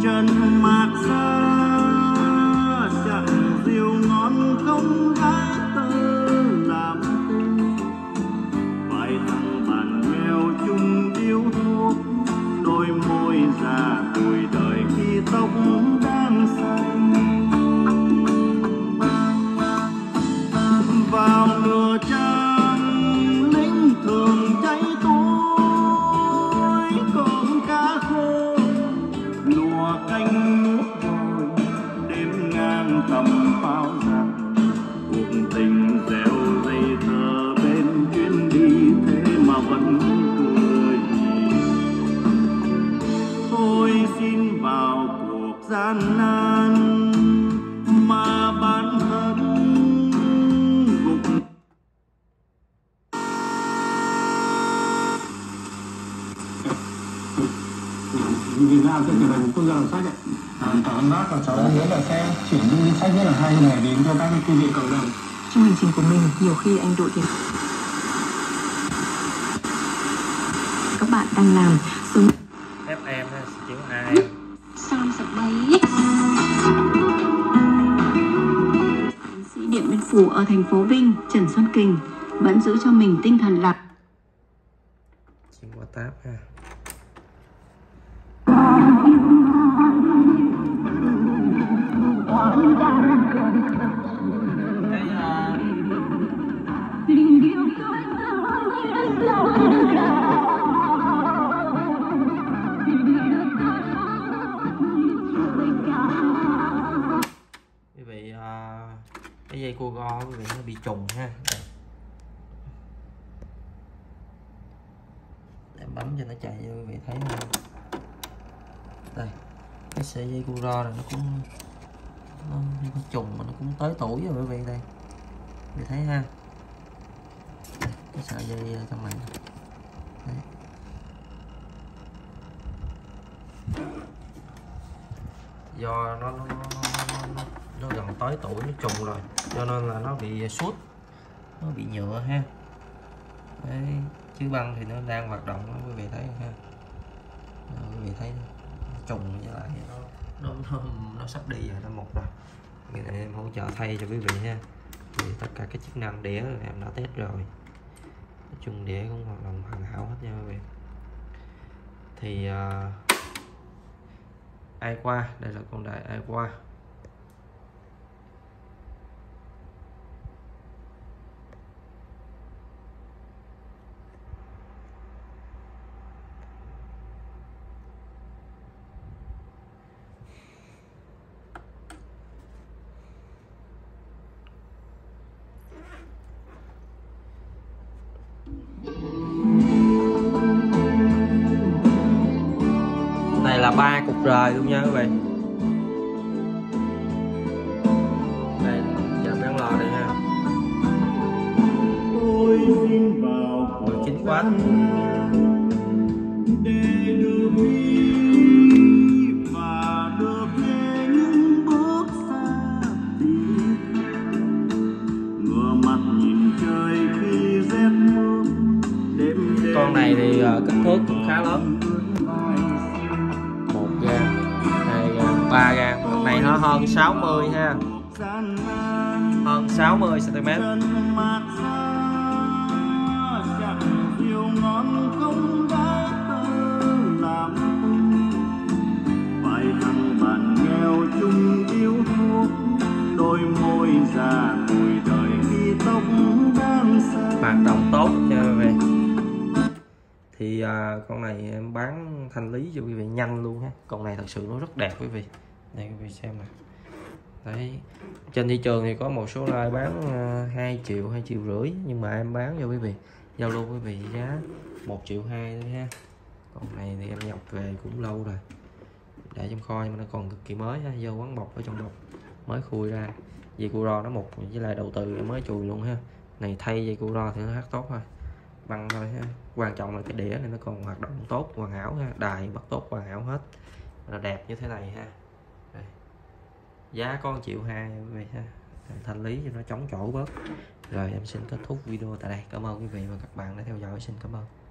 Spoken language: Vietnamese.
trần mạc xa chẳng rượu ngon không gái tơ làm tên. Vài thằng bạn nghèo chung điếu thuốc, đôi môi già tuổi đời khi tóc đang xanh. Vào nửa tràn lính thường cháy tối, cơm cá khô lùa canh nước vội, đêm ngang tầm pháo giặc. Cuộc tình dẻo dây thơ bên chuyến đi, thế mà vẫn cười. Tôi xin vào cuộc gian nan mà bản thân gục. Việt Nam sẽ trở thành một quốc gia làm sách ạ. Cảm ơn bác, và cháu đã hứa là sẽ chuyển những sách rất là hay này đến cho các thư viện cộng đồng. Trong hành trình của mình, nhiều khi anh Đội thì các bạn đang làm sống FM chữ 2 Sam sập bay. Tiến sĩ Điện Biên Phủ ở thành phố Vinh, Trần Xuân Kình vẫn giữ cho mình tinh thần lạc. chữ qua táp ha. Quý vị cái dây cua go quý vị nó bị trùng ha. Đây. Để bấm cho nó chạy cho quý vị thấy không? Đây cái sợi dây cua ro này nó cũng nó trùng mà nó cũng tới tuổi rồi quý vị. Đây quý vị thấy ha. Đây, cái sợi dây trong này. Đấy. Do nó gần tới tuổi, nó trùng rồi cho nên là nó bị suốt, nó bị nhựa ha. Đấy, chứ băng thì nó đang hoạt động đó, quý vị thấy ha. Đó, quý vị thấy trùng với lại nó sắp đi rồi, nó mục rồi. Bây giờ em hỗ trợ thay cho quý vị ha. Thì tất cả các chức năng đĩa em đã test rồi, nói chung đĩa cũng hoạt động hoàn hảo hết nha quý vị. Thì ai qua, đây là con đài ai qua. Này là 3 cục rời luôn nha quý vị. Đây, giờ bán lò đây ha. 19W. Để đưa đi và đưa về những bước xa đi, ngửa mặt nhìn trời khi rét mưa. Con này thì kích thước cũng khá lớn, 1 gram, 2 gram, 3 gram. Con này nó hơn 60 ha, hơn 60 cm. Vài thằng bạn nghèo chung điếu thuốc, đôi môi già tuổi đời khi tóc đang xanh. Hoạt động tốt cho quý vị. Thì con này em bán thanh lý cho quý vị nhanh luôn ha. Con này thật sự nó rất đẹp quý vị. Đây quý vị xem nè. Đấy, trên thị trường thì có một số loại bán 2 triệu, 2,5 triệu, nhưng mà em bán cho quý vị giao lưu quý vị giá 1,2 triệu thôi ha. Con này thì em nhập về cũng lâu rồi, để trong kho nhưng mà nó còn cực kỳ mới ha. Vô quán bọc ở trong bọc mới khui ra. Dây cu ro nó một với lại đầu tư em mới chùi luôn ha. Này thay dây cu ro thì nó hát tốt thôi, băng thôi ha. Quan trọng là cái đĩa này nó còn hoạt động tốt, hoàn hảo ha. Đài bắt tốt hoàn hảo hết, là đẹp như thế này ha. Đây. Giá có 1,2 triệu quý vị ha. Thanh lý cho nó chống chỗ bớt. Rồi em xin kết thúc video tại đây. Cảm ơn quý vị và các bạn đã theo dõi. Xin cảm ơn.